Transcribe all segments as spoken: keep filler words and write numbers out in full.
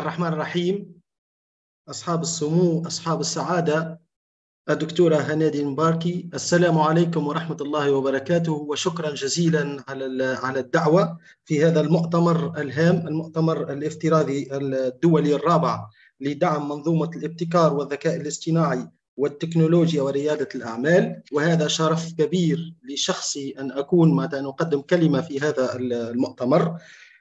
الرحمن الرحيم. أصحاب السمو، أصحاب السعادة، الدكتورة هنادي المباركي، السلام عليكم ورحمة الله وبركاته، وشكرا جزيلا على على الدعوة في هذا المؤتمر الهام، المؤتمر الافتراضي الدولي الرابع لدعم منظومة الابتكار والذكاء الاصطناعي والتكنولوجيا وريادة الأعمال. وهذا شرف كبير لشخصي أن أكون متى نقدم كلمة في هذا المؤتمر.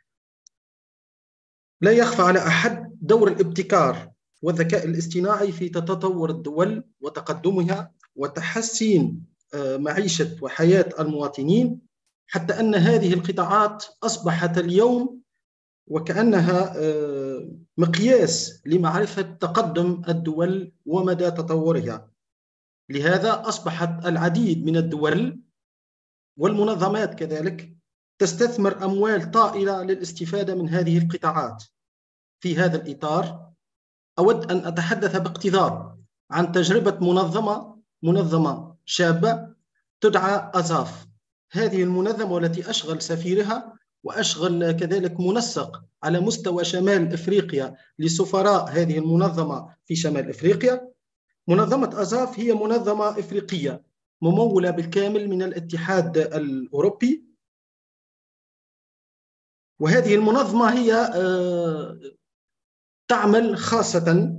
لا يخفى على أحد دور الابتكار والذكاء الاصطناعي في تطور الدول وتقدمها وتحسين معيشة وحياة المواطنين، حتى أن هذه القطاعات أصبحت اليوم وكأنها مقياس لمعرفة تقدم الدول ومدى تطورها. لهذا أصبحت العديد من الدول والمنظمات كذلك تستثمر أموال طائلة للاستفادة من هذه القطاعات. في هذا الإطار أود أن أتحدث باقتضاب عن تجربة منظمة منظمة شابة تدعى أزاف. هذه المنظمة والتي أشغل سفيرها وأشغل كذلك منسق على مستوى شمال إفريقيا لسفراء هذه المنظمة في شمال إفريقيا. منظمة أزاف هي منظمة إفريقية ممولة بالكامل من الاتحاد الأوروبي، وهذه المنظمة هي تعمل خاصة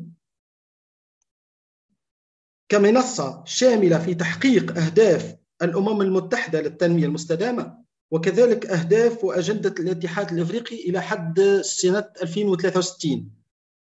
كمنصة شاملة في تحقيق أهداف الأمم المتحدة للتنمية المستدامة، وكذلك أهداف وأجندة الاتحاد الإفريقي إلى حد سنة ألفين وثلاثة وستين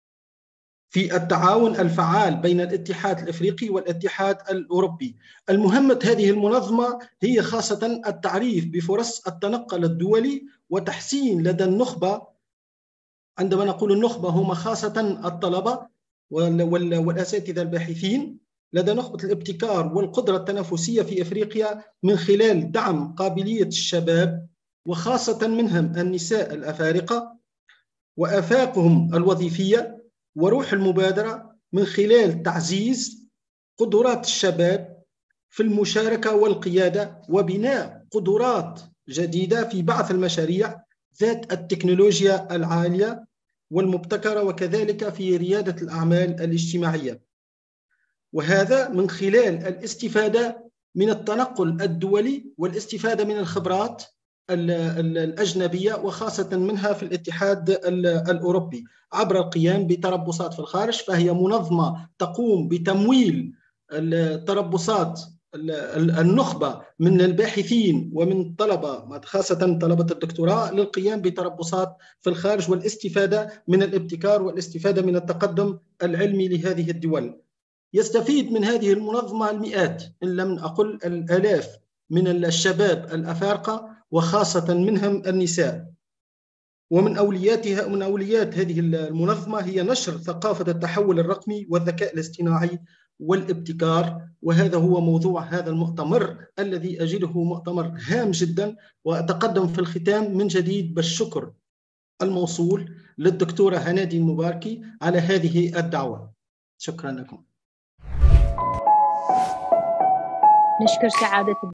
في التعاون الفعال بين الاتحاد الإفريقي والاتحاد الأوروبي. المهمة هذه المنظمة هي خاصة التعريف بفرص التنقل الدولي وتحسين لدى النخبة. عندما نقول النخبة هم خاصة الطلبة والأساتذة الباحثين لدى نخبة الابتكار والقدرة التنافسية في إفريقيا من خلال دعم قابلية الشباب وخاصة منهم النساء الأفارقة وآفاقهم الوظيفية وروح المبادرة، من خلال تعزيز قدرات الشباب في المشاركة والقيادة وبناء قدرات جديدة في بعض المشاريع ذات التكنولوجيا العالية والمبتكرة، وكذلك في ريادة الأعمال الاجتماعية. وهذا من خلال الاستفادة من التنقل الدولي والاستفادة من الخبرات الأجنبية وخاصة منها في الاتحاد الأوروبي عبر القيام بتربصات في الخارج. فهي منظمة تقوم بتمويل التربصات النخبة من الباحثين ومن الطلبة خاصة طلبة الدكتوراه للقيام بتربصات في الخارج والاستفادة من الابتكار والاستفادة من التقدم العلمي لهذه الدول. يستفيد من هذه المنظمة المئات إن لم أقل الآلاف من الشباب الأفارقة وخاصة منهم النساء. ومن أولياتها ومن أوليات هذه المنظمة هي نشر ثقافة التحول الرقمي والذكاء الاصطناعي والابتكار، وهذا هو موضوع هذا المؤتمر الذي أجده مؤتمر هام جدا. وأتقدم في الختام من جديد بالشكر الموصول للدكتورة هنادي المباركي على هذه الدعوة. شكرا لكم. نشكر سعادة